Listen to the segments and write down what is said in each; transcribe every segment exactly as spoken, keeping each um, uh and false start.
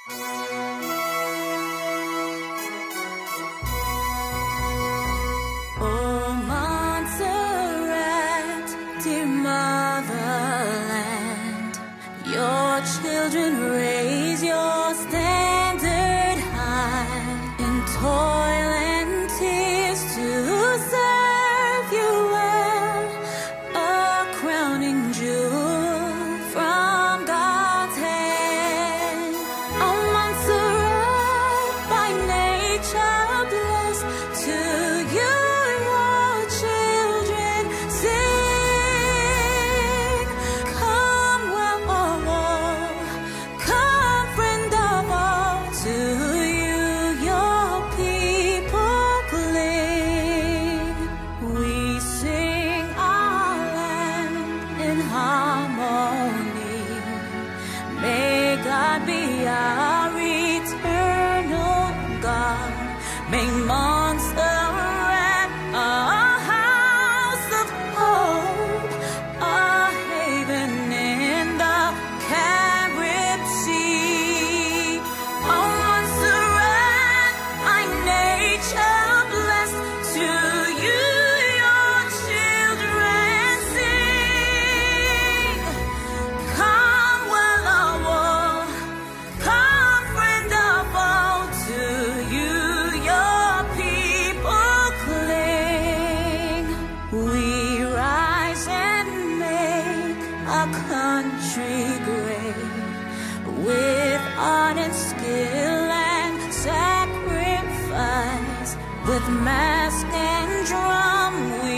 Oh, Montserrat, dear Motherland, your children raise your standard high in toil and tears to serve you well, a crowning jewel from God's hand. Oh, Montserrat, by nature blessed, to you your children sing. Come, well of all, come, friend of all, to you your people cling. We sing our land in harmony. May God be our eternal God. May Montserrat a house of hope, a haven in the Carib Sea. Oh, Montserrat, by nature blessed, to you your children sing. Come, well of all, come, friend of all, to you your people cling. We rise and make a country great with art and skill and sacrifice. With masque and drum we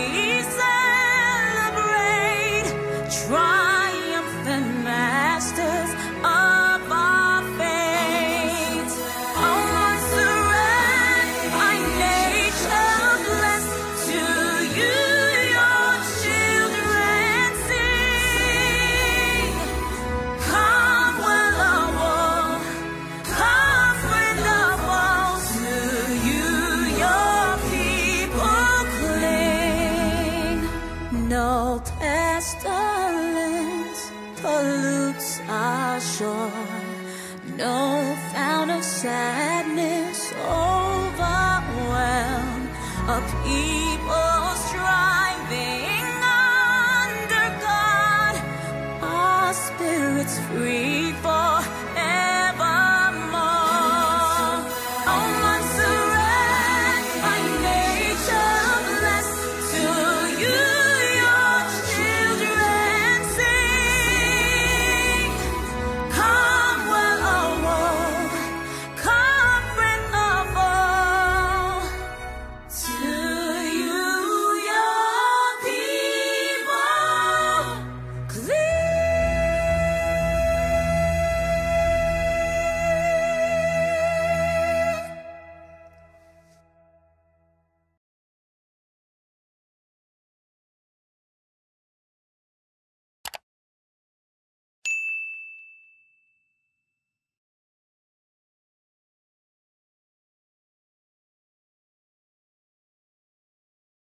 celebrate, triumphant masters of our fate. Oh, Montserrat, by nature blessed, to you your children sing. Come, well of all, come, friend of all, to you your people cling. No pestilence pollutes our shore, no fount of sadness overwhelm a people striving under God, our spirits free for